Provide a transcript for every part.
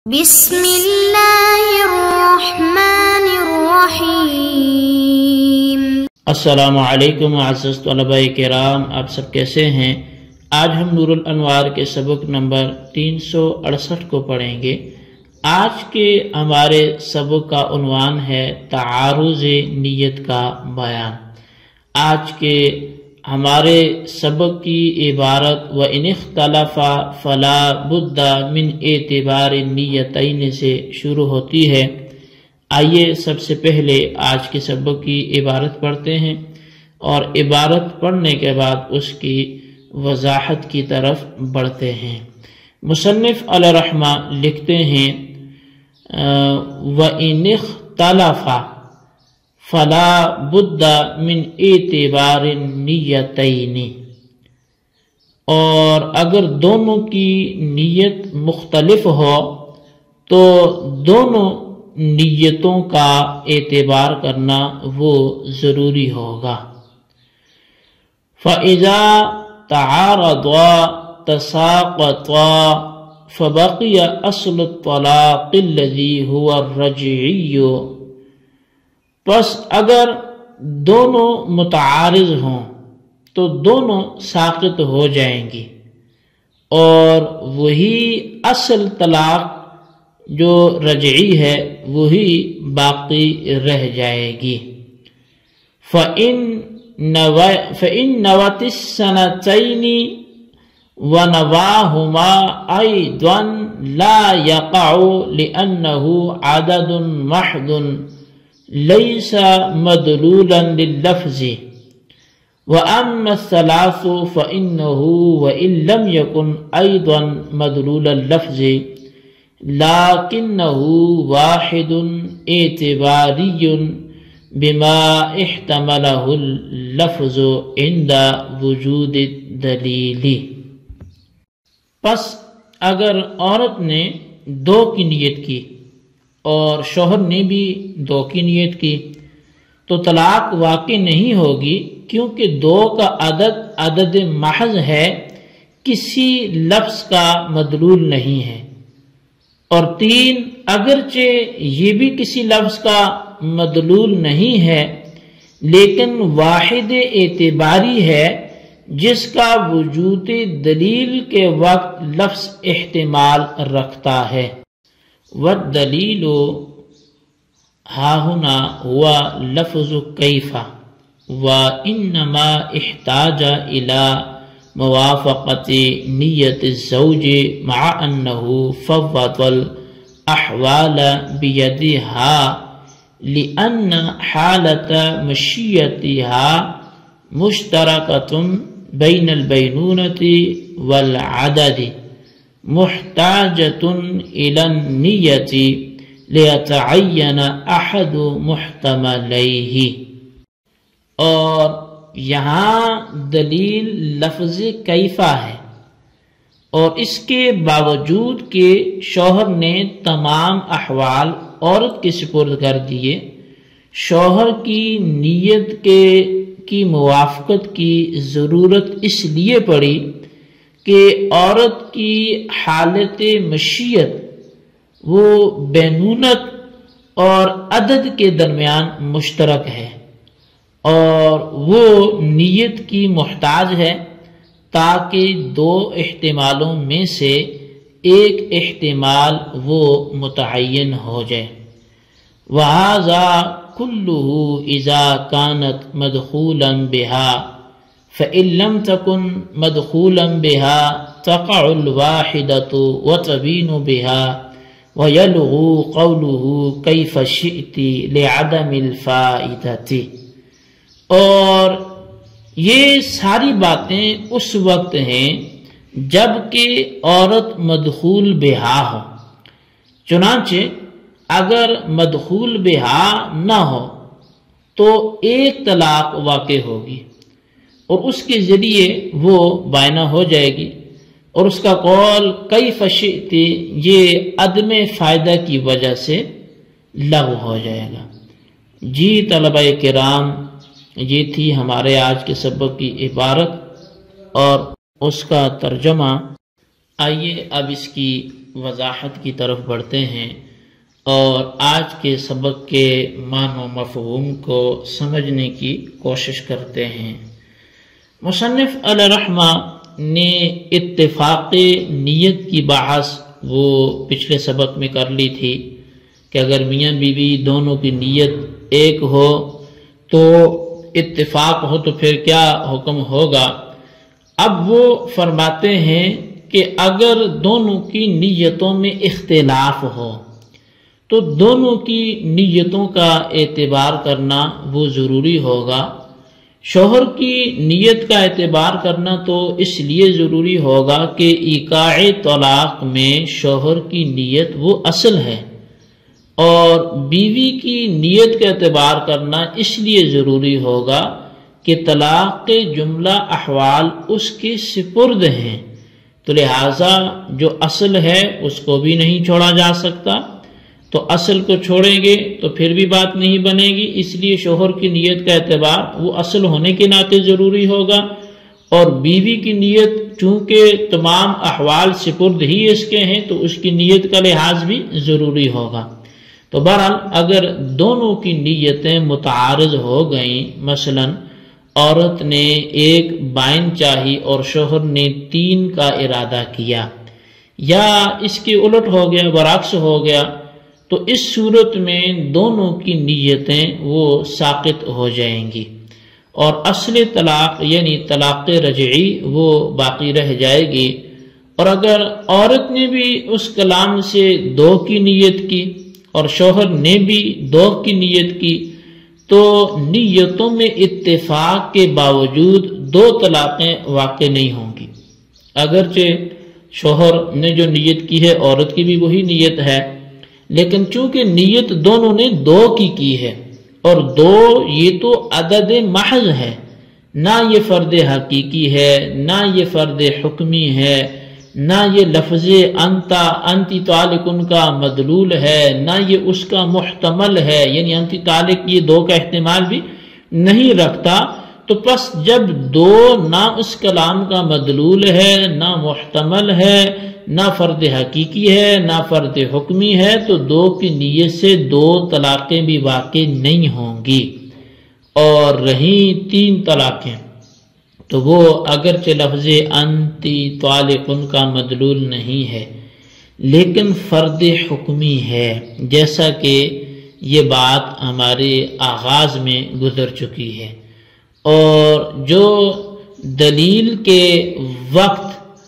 بسم اللہ الرحمن الرحیم۔ السلام علیکم معزز طلباء کرام، آپ سب کیسے ہیں؟ آج ہم نور الانوار کے سبق نمبر 368 کو پڑھیں گے۔ آج کے ہمارے سبق کا عنوان ہے تعارض نیت کا بیان۔ آج کے ہمارے سبق کی عبارت وَإِنِ اخْتَلَفَ فَلَا بُدَّ مِنْ اعتبار النِّيَّتَيْنِ سے شروع ہوتی ہے۔ آئیے سب سے پہلے آج کے سبق کی عبارت پڑھتے ہیں اور عبارت پڑھنے کے بعد اس کی وضاحت کی طرف بڑھتے ہیں۔ مصنف علیہ رحمہ لکھتے ہیں وَإِنِ اخْتَلَفَ فَلَا بُدَّ مِنْ اعتبار النِّيَّتَيْنِ، اور اگر دونوں کی نیت مختلف ہو تو دونوں نیتوں کا اعتبار کرنا وہ ضروری ہوگا۔ فَإِذَا تَعَارَضَا تَسَاقَطَا فَبَقِيَ أَصْلُ الطَّلَاقِ الَّذِي هُوَ الرَّجْعِيُّ، پس اگر دونوں متعارض ہوں تو دونوں ساقط ہو جائیں گی اور وہی اصل طلاق جو رجعی ہے وہی باقی رہ جائے گی۔ فَإِن نَوَتِ السَّنَتَيْنِ وَنَوَاهُمَا أَيْضًا لَا يَقَعُ لِأَنَّهُ عَدَدٌ مَحْضٌ لَيْسَ مَدْلُولًا لِللَّفْظِ، وَأَمَّا الثَّلَاثُ فَإِنَّهُ وَإِن لَمْ يَكُنْ أَيْضًا مَدْلُولَ اللَّفْظِ لَكِنَّهُ وَاحِدٌ اعتباري بما احتمله اللفظ عند وجود الدلیل۔ پس اگر عورت نے دو کی نیت کی اور شوہر نے بھی دو کی نیت کی تو طلاق واقع نہیں ہوگی، کیونکہ دو کا عدد محض ہے، کسی لفظ کا مدلول نہیں ہے، اور تین اگرچہ یہ بھی کسی لفظ کا مدلول نہیں ہے لیکن واحد اعتباری ہے جس کا وجود دلیل کے وقت لفظ احتمال رکھتا ہے۔ والدلیل ہاہنا ہوا لفظ کیف، وانما احتاج الى موافقت نیت الزوج مع انه فوض الاحوال بیدها لان حالة مشیتها مشترکة بین البینونة والعدد محتاجة الى النیت لیتعین احد محتملیہ، اور یہاں دلیل لفظ کیفہ ہے، اور اس کے باوجود کہ شوہر نے تمام احوال عورت کے سپرد کر دیے، شوہر کی نیت کی موافقت کی ضرورت اس لیے پڑی کہ عورت کی حالت مشیت وہ بینونت اور عدد کے درمیان مشترک ہے اور وہ نیت کی محتاج ہے تاکہ دو احتمالوں میں سے ایک احتمال وہ متعین ہو جائے۔ وَهَذَا كُلُّهُ إِذَا كَانَتْ مَدْخُولًا بِهَا، فَإِن لَمْ تَكُنْ مَدْخُولًا بِهَا تَقَعُ الْوَاحِدَةُ وَتَبِينُ بِهَا وَيَلْغُو قَوْلُهُ كَيْفَ شِئْتِ لِعَدَمِ الْفَائِدَةِ۔ اور یہ ساری باتیں اس وقت ہیں جب کہ عورت مدخول بہا ہو، چنانچہ اگر مدخول بہا نہ ہو تو ایک طلاق واقع ہوگی اور اس کے ذریعے وہ بائنہ ہو جائے گی، اور اس کا قول کیف شئت یہ عدم فائدہ کی وجہ سے لغو ہو جائے گا۔ جی طلبہ کرام، یہ تھی ہمارے آج کے سبق کی عبارت اور اس کا ترجمہ۔ آئیے اب اس کی وضاحت کی طرف بڑھتے ہیں اور آج کے سبق کے معنی و مفہوم کو سمجھنے کی کوشش کرتے ہیں۔ مصنف علیہ رحمہ نے اتفاق نیت کی بحث وہ پچھلے سبق میں کر لی تھی کہ اگر میاں بیوی دونوں کی نیت ایک ہو تو اتفاق ہو تو پھر کیا حکم ہوگا۔ اب وہ فرماتے ہیں کہ اگر دونوں کی نیتوں میں اختلاف ہو تو دونوں کی نیتوں کا اعتبار کرنا وہ ضروری ہوگا۔ شوہر کی نیت کا اعتبار کرنا تو اس لیے ضروری ہوگا کہ ایقاع طلاق میں شوہر کی نیت وہ اصل ہے، اور بیوی کی نیت کا اعتبار کرنا اس لیے ضروری ہوگا کہ طلاق کے جملہ احوال اس کے سپرد ہیں، تو لہٰذا جو اصل ہے اس کو بھی نہیں چھوڑا جا سکتا، تو اصل کو چھوڑیں گے تو پھر بھی بات نہیں بنے گی، اس لیے شوہر کی نیت کا اعتبار وہ اصل ہونے کے ناطے ضروری ہوگا، اور بیوی کی نیت چونکہ تمام احوال سپرد ہی اس کے ہیں تو اس کی نیت کا لحاظ بھی ضروری ہوگا۔ تو بہرحال اگر دونوں کی نیتیں متعارض ہو گئیں، مثلا عورت نے ایک بائن چاہی اور شوہر نے 3 کا ارادہ کیا، یا اس کے الٹ ہو گیا، برعکس ہو گیا، تو اس صورت میں دونوں کی نیتیں وہ ساقط ہو جائیں گی اور اصل طلاق یعنی طلاق رجعی وہ باقی رہ جائے گی۔ اور اگر عورت نے بھی اس کلام سے 2 کی نیت کی اور شوہر نے بھی 2 کی نیت کی تو نیتوں میں اتفاق کے باوجود 2 طلاقیں واقع نہیں ہوں گی، اگرچہ شوہر نے جو نیت کی ہے عورت کی بھی وہی نیت ہے، لیکن چونکہ نیت دونوں نے 2 کی ہے، اور 2 یہ تو عدد محض ہے، نہ یہ فرد حقیقی ہے، نہ یہ فرد حکمی ہے، نہ یہ لفظ انتی طالقن کا مدلول ہے، نہ یہ اس کا محتمل ہے، یعنی انتی طالق یہ 2 کا احتمال بھی نہیں رکھتا۔ تو پس جب 2 نہ اس کلام کا مدلول ہے، نہ محتمل ہے، نہ فرد حقیقی ہے، نہ فرد حکمی ہے، تو 2 کی نیت سے 2 طلاقیں بھی واقع نہیں ہوں گی۔ اور رہیں 3 طلاقیں تو وہ اگرچہ لفظ انتی طالقن کا مدلول نہیں ہے لیکن فرد حکمی ہے، جیسا کہ یہ بات ہمارے آغاز میں گزر چکی ہے، اور جو دلیل کے وقت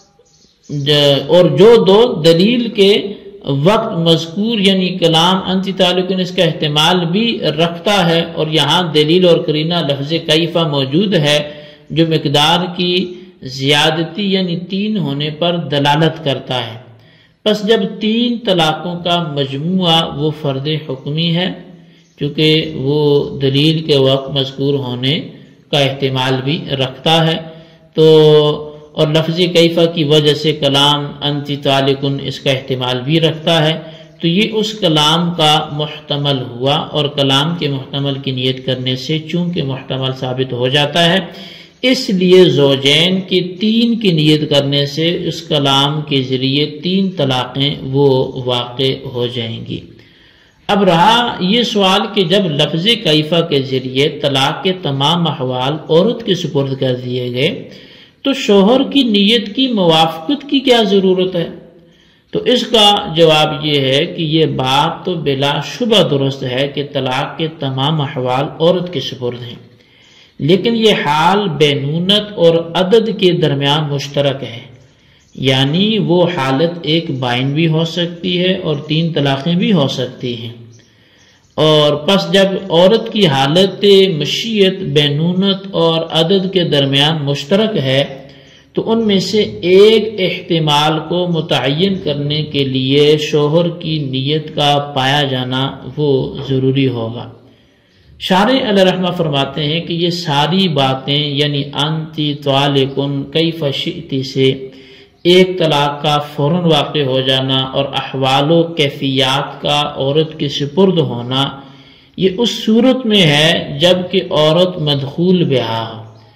اور جو 2 دلیل کے وقت مذکور یعنی کلام انتی طالقن اس کا احتمال بھی رکھتا ہے، اور یہاں دلیل اور قرینہ لفظ کیفہ موجود ہے جو مقدار کی زیادتی یعنی 3 ہونے پر دلالت کرتا ہے۔ پس جب 3 طلاقوں کا مجموعہ وہ فرد حکمی ہے، کیونکہ وہ دلیل کے وقت مذکور ہونے کا احتمال بھی رکھتا ہے، تو اور لفظ کیفہ کی وجہ سے کلام انتی طالقن اس کا احتمال بھی رکھتا ہے، تو یہ اس کلام کا محتمل ہوا، اور کلام کے محتمل کی نیت کرنے سے چونکہ محتمل ثابت ہو جاتا ہے، اس لیے زوجین کی 3 کی نیت کرنے سے اس کلام کے ذریعے 3 طلاقیں وہ واقع ہو جائیں گی۔ اب رہا یہ سوال کہ جب لفظ کیفہ کے ذریعے طلاق کے تمام احوال عورت کے سپرد کر دیے گئے تو شوہر کی نیت کی موافقت کی کیا ضرورت ہے؟ تو اس کا جواب یہ ہے کہ یہ بات تو بلا شبہ درست ہے کہ طلاق کے تمام احوال عورت کے سپرد ہیں، لیکن یہ حال بینونت اور عدد کے درمیان مشترک ہے، یعنی وہ حالت ایک بائن بھی ہو سکتی ہے اور 3 طلاقیں بھی ہو سکتی ہیں، اور پس جب عورت کی حالت مشیت بینونت اور عدد کے درمیان مشترک ہے تو ان میں سے ایک احتمال کو متعین کرنے کے لیے شوہر کی نیت کا پایا جانا وہ ضروری ہوگا۔ شارح علیہ رحمہ فرماتے ہیں کہ یہ ساری باتیں یعنی انتی طالقن کیف شئتی سے ایک طلاق کا فوراً واقع ہو جانا اور احوال و کیفیات کا عورت کے سپرد ہونا، یہ اس صورت میں ہے جب کہ عورت مدخول بہا ہو،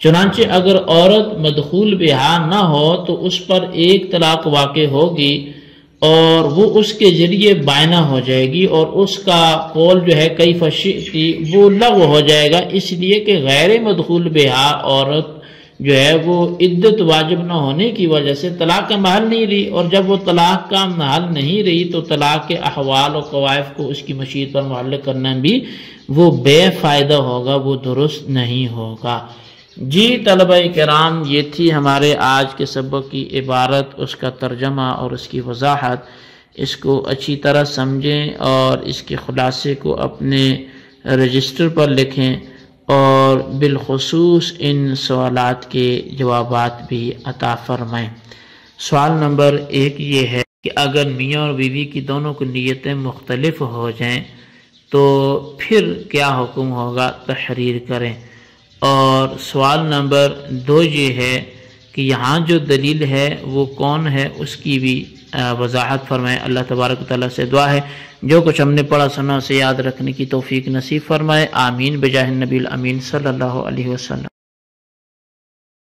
چنانچہ اگر عورت مدخول بہا نہ ہو تو اس پر ایک طلاق واقع ہوگی اور وہ اس کے ذریعے بائنہ ہو جائے گی، اور اس کا قول جو ہے کیف شئتی وہ لغو ہو جائے گا، اس لیے کہ غیر مدخول بہا عورت جو ہے وہ عدت واجب نہ ہونے کی وجہ سے طلاق کا محل نہیں رہی، اور جب وہ طلاق کا محل نہیں رہی تو طلاق کے احوال اور قوائف کو اس کی مشیت پر معلق کرنا بھی وہ بے فائدہ ہوگا، وہ درست نہیں ہوگا۔ جی طلبہ کرام، یہ تھی ہمارے آج کے سبق کی عبارت، اس کا ترجمہ اور اس کی وضاحت۔ اس کو اچھی طرح سمجھیں اور اس کے خلاصے کو اپنے رجسٹر پر لکھیں، اور بالخصوص ان سوالات کے جوابات بھی عطا فرمائیں۔ سوال نمبر 1 یہ ہے کہ اگر میاں اور بیوی کی دونوں کی نیتیں مختلف ہو جائیں تو پھر کیا حکم ہوگا؟ تحریر کریں۔ اور سوال نمبر 2 یہ ہے کہ یہاں جو دلیل ہے وہ کون ہے، اس کی بھی وضاحت فرمائیں۔ اللہ تبارک و تعالیٰ سے دعا ہے جو کچھ ہم نے پڑھا سنا اسے یاد رکھنے کی توفیق نصیب فرمائے، آمین بجاہ النبی الامین صلی اللہ علیہ وسلم۔